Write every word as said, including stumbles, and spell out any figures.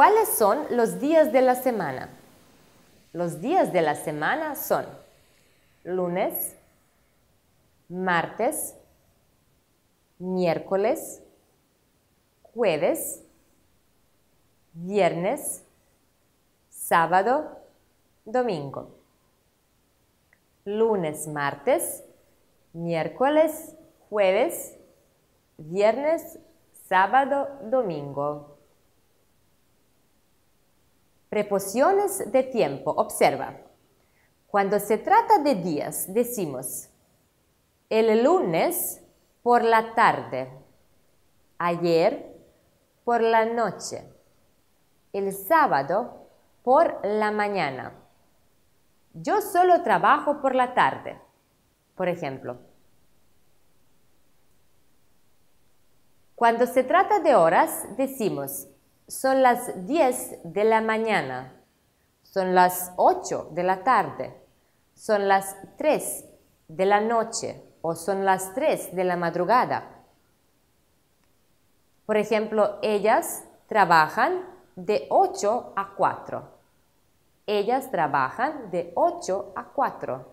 ¿Cuáles son los días de la semana? Los días de la semana son lunes, martes, miércoles, jueves, viernes, sábado, domingo. Lunes, martes, miércoles, jueves, viernes, sábado, domingo. Preposiciones de tiempo. Observa. Cuando se trata de días, decimos el lunes por la tarde, ayer por la noche, el sábado por la mañana. Yo solo trabajo por la tarde, por ejemplo. Cuando se trata de horas, decimos son las diez de la mañana, son las ocho de la tarde, son las tres de la noche o son las tres de la madrugada. Por ejemplo, ellas trabajan de ocho a cuatro. Ellas trabajan de ocho a cuatro.